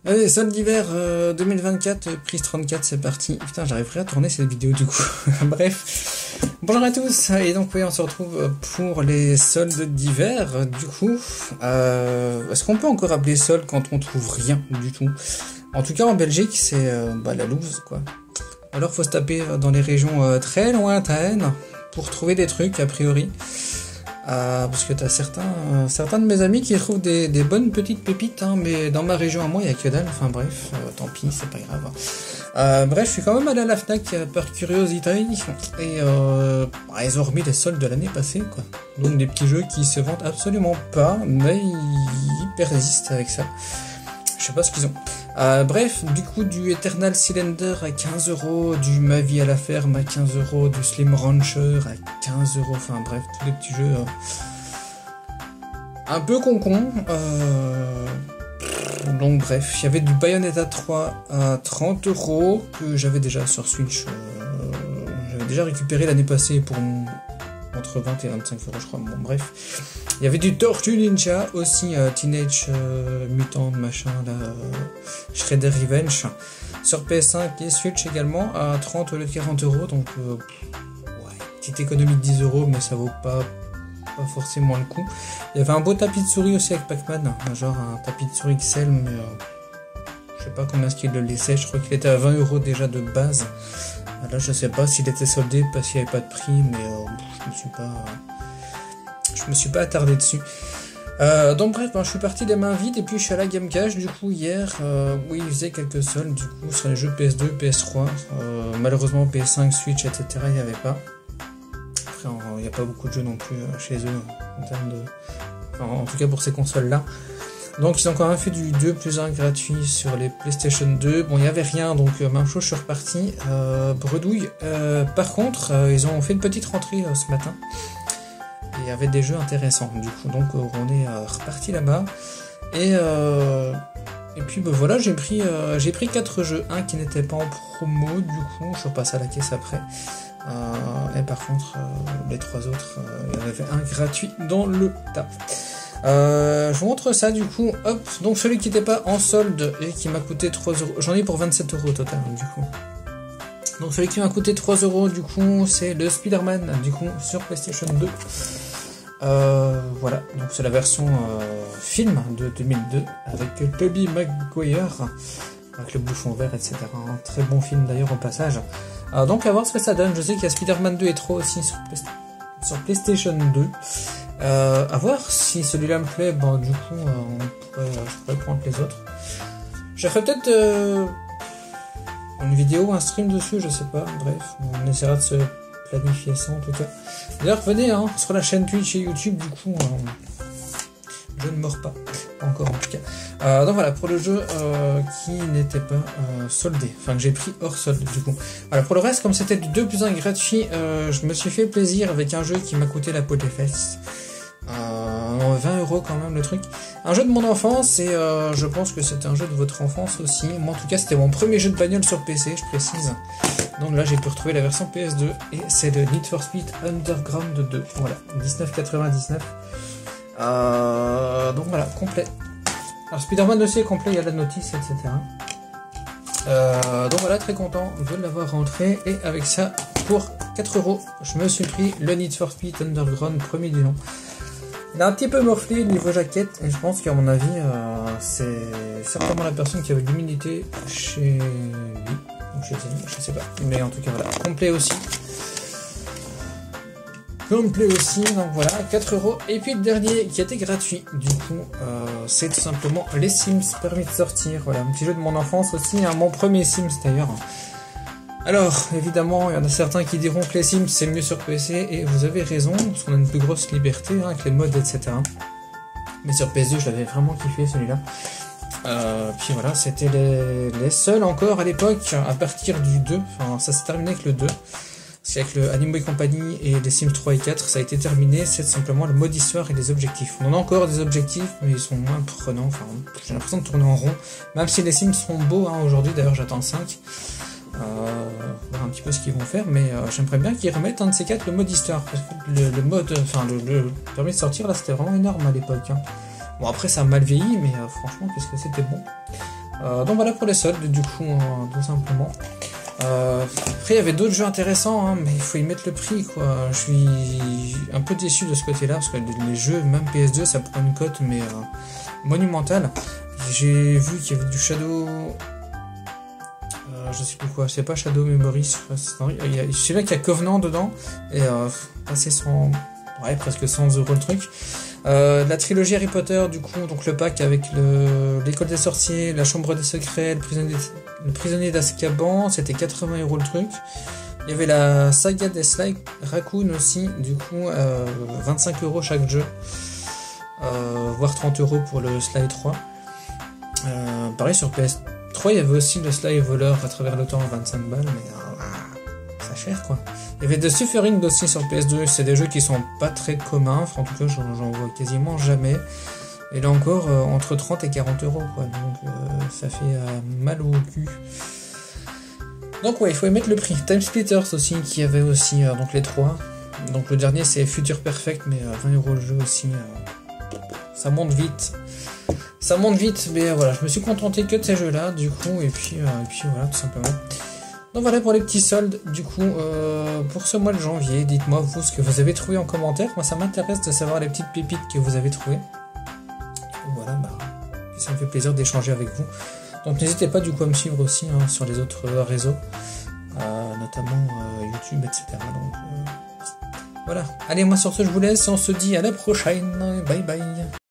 Allez, solde d'hiver 2024, prise 34, c'est parti. Putain, j'arriverai à tourner cette vidéo du coup. Bref, bonjour à tous, et donc oui, on se retrouve pour les soldes d'hiver. Du coup, est-ce qu'on peut encore appeler solde quand on trouve rien du tout? En tout cas, en Belgique, c'est la loose, quoi. Alors, faut se taper dans les régions très lointaines pour trouver des trucs, a priori. Parce que t'as certains de mes amis qui trouvent des bonnes petites pépites, hein, mais dans ma région à moi il y a que dalle, enfin bref, tant pis, c'est pas grave. Bref, je suis quand même allé à la Fnac par curiosité, et ils ont remis les soldes de l'année passée, quoi. Donc des petits jeux qui se vendent absolument pas, mais ils persistent avec ça. Je sais pas ce qu'ils ont. Bref, du coup, du Eternal Cylinder à 15€, du Ma vie à la ferme à 15€, du Slim Rancher à 15€, enfin bref, tous les petits jeux un peu con. Donc bref, il y avait du Bayonetta 3 à 30€ que j'avais déjà sur Switch. J'avais déjà récupéré l'année passée pour entre 20 et 25€, je crois. Bon, bref. Il y avait du Tortue Ninja aussi, Teenage Mutant, machin, là, Shredder Revenge, sur PS5 et Switch également, à 30 au lieu de 40€, donc, petite économie de 10€, mais ça vaut pas forcément le coup. Il y avait un beau tapis de souris aussi avec Pac-Man, genre un tapis de souris XL, mais je sais pas combien est-ce qu'il le laissait, je crois qu'il était à 20€ déjà de base. Là, je sais pas s'il était soldé parce qu'il n'y avait pas de prix, mais je me suis pas attardé dessus. Donc bref, je suis parti des mains vides et puis je suis à la Game Cash du coup hier où ils faisaient quelques soldes du coup sur les jeux PS2, PS3, malheureusement PS5, Switch, etc. il n'y avait pas. Après il n'y a pas beaucoup de jeux non plus chez eux en termes de... Enfin, en tout cas pour ces consoles là. Donc ils ont quand même fait du 2 plus 1 gratuit sur les PlayStation 2. Bon, il n'y avait rien, donc même chose, je suis reparti. Bredouille. Par contre, ils ont fait une petite rentrée ce matin. Et il y avait des jeux intéressants, du coup. Donc on est reparti là-bas. Et puis voilà, j'ai pris 4 jeux. Un qui n'était pas en promo, du coup. Je repasse à la caisse après. Et par contre, les 3 autres, il y en avait un gratuit dans le tas. Je vous montre ça du coup, hop, donc celui qui n'était pas en solde et qui m'a coûté 3€, j'en ai pour 27€ au total du coup. Donc celui qui m'a coûté 3€ du coup, c'est le Spider-Man du coup sur PlayStation 2. Voilà, donc c'est la version film de 2002 avec Tobey Maguire, avec le bouchon vert, etc. Un très bon film d'ailleurs au passage. Donc à voir ce que ça donne, je sais qu'il y a Spider-Man 2 et 3 aussi sur PlayStation 2. À voir si celui-là me plaît, du coup je pourrais prendre les autres. Je ferai peut-être une vidéo, un stream dessus, je sais pas, bref, on essaiera de se planifier ça en tout cas. D'ailleurs venez sur la chaîne Twitch et YouTube, du coup je ne mords pas encore en tout cas. Donc voilà, pour le jeu qui n'était pas soldé, enfin que j'ai pris hors solde du coup. Voilà, pour le reste, comme c'était du 2 plus 1 gratuit, je me suis fait plaisir avec un jeu qui m'a coûté la peau des fesses. 20€ quand même le truc. Un jeu de mon enfance et je pense que c'était un jeu de votre enfance aussi. Moi en tout cas c'était mon premier jeu de bagnole sur PC, je précise. Donc là j'ai pu retrouver la version PS2 et c'est le Need for Speed Underground 2. Voilà, 19,99. Donc voilà, complet. Alors Spider-Man aussi est complet, il y a la notice, etc. Donc voilà, très content de l'avoir rentré. Et avec ça, pour 4€, je me suis pris le Need for Speed Underground premier du nom. Il a un petit peu morflé niveau jaquette, et je pense qu'à mon avis, c'est certainement la personne qui avait l'humidité chez lui, ou chez elle, je sais pas. Mais en tout cas, voilà, complet aussi. Complet aussi, donc voilà, 4€. Et puis le dernier qui était gratuit, du coup, c'est tout simplement les Sims permis de sortir. Voilà, un petit jeu de mon enfance aussi, mon premier Sims d'ailleurs. Alors, évidemment, il y en a certains qui diront que les Sims c'est mieux sur PC, et vous avez raison, parce qu'on a une plus grosse liberté avec les mods, etc. Mais sur PS2, je l'avais vraiment kiffé celui-là. Puis voilà, c'était les seuls encore à l'époque, à partir du 2, enfin ça s'est terminé avec le 2. Parce qu'avec le Animal Company et les Sims 3 et 4, ça a été terminé, c'est simplement le mode histoire et les objectifs. On en a encore des objectifs, mais ils sont moins prenants, enfin j'ai l'impression de tourner en rond. Même si les Sims sont beaux aujourd'hui, d'ailleurs j'attends le 5. Voir un petit peu ce qu'ils vont faire, mais j'aimerais bien qu'ils remettent un de ces 4 le mode histoire, parce que le mode, enfin le permis de sortir là c'était vraiment énorme à l'époque. Bon après ça a mal vieilli, mais franchement qu'est-ce que c'était bon. Donc voilà pour les soldes, du coup, tout simplement. Après, il y avait d'autres jeux intéressants, hein, mais il faut y mettre le prix, quoi. Je suis un peu déçu de ce côté-là, parce que les jeux, même PS2, ça prend une cote, mais monumentale. J'ai vu qu'il y avait du Shadow... je sais plus quoi, c'est pas Shadow Memories, je sais là qu'il y a Covenant dedans, et passer 100... Ouais, presque 100 € le truc. La trilogie Harry Potter, du coup, donc le pack avec l'école des sorciers, la chambre des secrets, le prisonnier d'Azkaban, c'était 80 € le truc. Il y avait la saga des Sly Raccoon aussi, du coup, 25 € chaque jeu, voire 30 € pour le Sly 3. Pareil sur PS3, il y avait aussi le Sly voleur à travers le temps à 25 balles, mais ça cher quoi. Il y avait The Suffering aussi sur PS2, c'est des jeux qui sont pas très communs, enfin, en tout cas j'en vois quasiment jamais. Et là encore entre 30 et 40 € quoi, donc ça fait mal au cul. Donc ouais, il faut y mettre le prix. Time Splitters aussi, qui avait aussi donc les 3. Donc le dernier c'est Future Perfect, mais 20 € le jeu aussi. Ça monte vite. Ça monte vite, mais voilà, je me suis contenté que de ces jeux-là, du coup, et puis voilà, tout simplement. Donc voilà pour les petits soldes, du coup, pour ce mois de janvier, dites-moi vous ce que vous avez trouvé en commentaire. Moi ça m'intéresse de savoir les petites pépites que vous avez trouvées. Et voilà, ça me fait plaisir d'échanger avec vous. Donc n'hésitez pas du coup à me suivre aussi hein, sur les autres réseaux, notamment YouTube, etc. Donc voilà, allez moi sur ce je vous laisse, on se dit à la prochaine, bye bye.